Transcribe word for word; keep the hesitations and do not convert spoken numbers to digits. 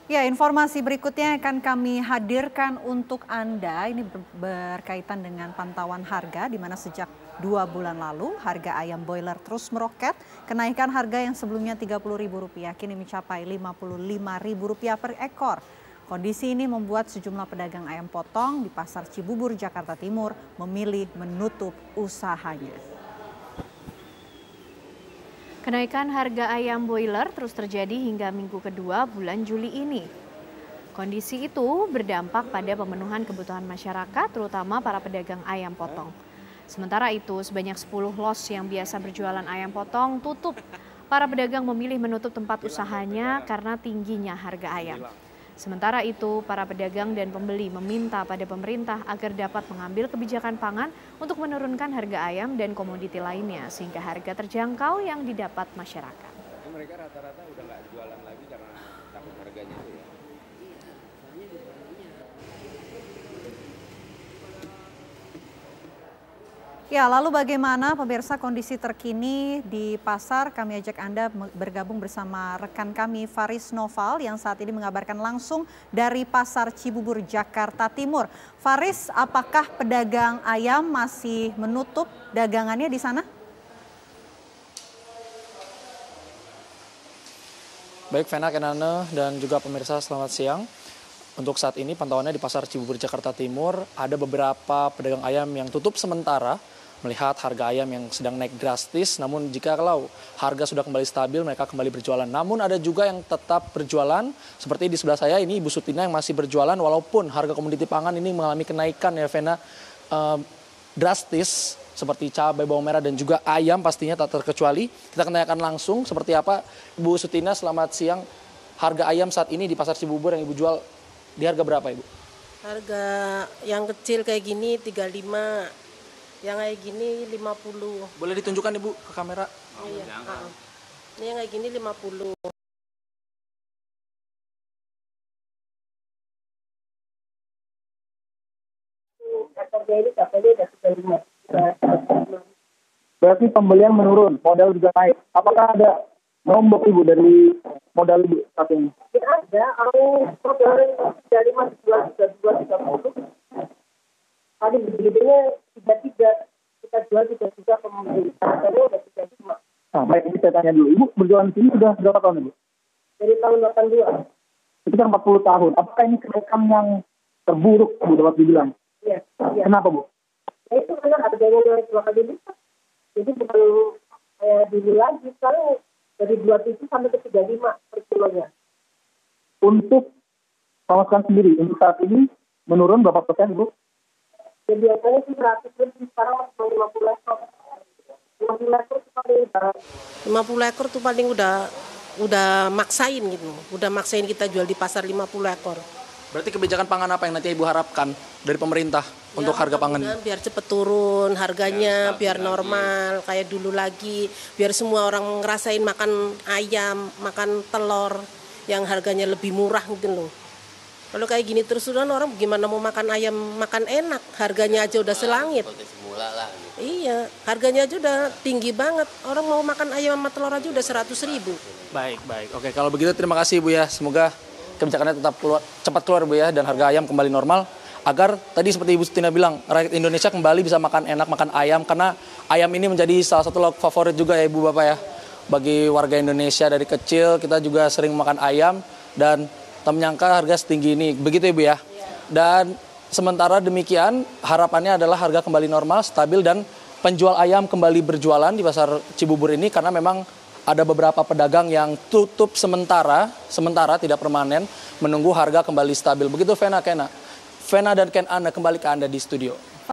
Ya, informasi berikutnya akan kami hadirkan untuk Anda. Ini berkaitan dengan pantauan harga, di mana sejak dua bulan lalu harga ayam boiler terus meroket. Kenaikan harga yang sebelumnya tiga puluh ribu rupiah kini mencapai lima puluh lima ribu rupiah per ekor. Kondisi ini membuat sejumlah pedagang ayam potong di Pasar Cibubur, Jakarta Timur memilih menutup usahanya. Kenaikan harga ayam boiler terus terjadi hingga minggu kedua bulan Juli ini. Kondisi itu berdampak pada pemenuhan kebutuhan masyarakat, terutama para pedagang ayam potong. Sementara itu, sebanyak sepuluh los yang biasa berjualan ayam potong tutup. Para pedagang memilih menutup tempat usahanya karena tingginya harga ayam. Sementara itu, para pedagang dan pembeli meminta pada pemerintah agar dapat mengambil kebijakan pangan untuk menurunkan harga ayam dan komoditi lainnya sehingga harga terjangkau yang didapat masyarakat. Mereka rata-rata udah nggak jualan lagi karena takut harganya itu ya. Ya, lalu bagaimana pemirsa kondisi terkini di pasar? Kami ajak Anda bergabung bersama rekan kami Faris Noval yang saat ini mengabarkan langsung dari Pasar Cibubur, Jakarta Timur. Faris, apakah pedagang ayam masih menutup dagangannya di sana? Baik, Vena, Kenane, dan juga pemirsa, selamat siang. Untuk saat ini pantauannya di Pasar Cibubur, Jakarta Timur, ada beberapa pedagang ayam yang tutup sementara melihat harga ayam yang sedang naik drastis. Namun jika kalau harga sudah kembali stabil, mereka kembali berjualan. Namun ada juga yang tetap berjualan, seperti di sebelah saya ini Ibu Sutina yang masih berjualan walaupun harga komoditi pangan ini mengalami kenaikan ya Vena, eh, drastis seperti cabai, bawang merah dan juga ayam pastinya tak terkecuali. Kita akan tanyakan langsung seperti apa. Ibu Sutina, selamat siang. Harga ayam saat ini di Pasar Cibubur yang Ibu jual di harga berapa, Ibu? Harga yang kecil kayak gini tiga puluh lima, yang kayak gini lima puluh. Boleh ditunjukkan, Ibu, ke kamera? Oh, iya. Uh, ini yang kayak gini lima puluh. Harga ini sampai udah tiga puluh lima. Berarti pembelian menurun, modal juga naik. Apakah ada nombok Ibu dari modal Ibu saat ini? Tidak ada, aku modal dari mas dua tiga dua tiga puluh. Tadi begitunya tiga tiga, kita jual tiga tiga pembeli. Harganya udah tiga lima. Nah, baik, ini saya tanya dulu. Ibu berjualan di sini sudah berapa tahun, Ibu? Dari tahun delapan puluh dua. Sekitar empat puluh tahun. Apakah ini kenaikan yang terburuk, Bu, dapat dibilang? Iya. Iya. Kenapa, Bu? Ya, itu karena harganya naik dua kali lipat. Jadi bukan kayak dulu lagi, sekarang dari dua puluh tujuh sampai ke tiga puluh lima per kilonya. Untuk kawasan sendiri, untuk saat ini menurun berapa persen, Bu? Ya, biasanya sih seratus lebih, sekarang masih lima puluh ekor. lima puluh ekor itu paling udah. lima puluh ekor tuh paling udah udah maksain gitu. Udah maksain kita jual di pasar lima puluh ekor. Berarti kebijakan pangan apa yang nanti Ibu harapkan dari pemerintah ya, untuk harga pangan? Biar cepet turun harganya, ya, biar normal lagi, kayak dulu lagi. Biar semua orang ngerasain makan ayam, makan telur yang harganya lebih murah gitu loh. Kalau kayak gini terus terusan orang gimana mau makan ayam, makan enak, harganya aja udah selangit. Lah, gitu. Iya, harganya aja udah tinggi banget. Orang mau makan ayam sama telur aja udah seratus ribu. Baik, baik. Oke, kalau begitu terima kasih Bu ya. Semoga kebijakannya tetap keluar, cepat keluar Bu ya, dan harga ayam kembali normal. Agar tadi seperti Ibu Sutina bilang, rakyat Indonesia kembali bisa makan enak, makan ayam. Karena ayam ini menjadi salah satu lauk favorit juga ya Ibu Bapak ya. Bagi warga Indonesia dari kecil kita juga sering makan ayam dan tak menyangka harga setinggi ini. Begitu Ibu ya. Dan sementara demikian harapannya adalah harga kembali normal, stabil dan penjual ayam kembali berjualan di Pasar Cibubur ini karena memang ada beberapa pedagang yang tutup sementara, sementara tidak permanen menunggu harga kembali stabil. Begitu Vena, Kena. Vena dan Ken Ana kembali ke Anda di studio.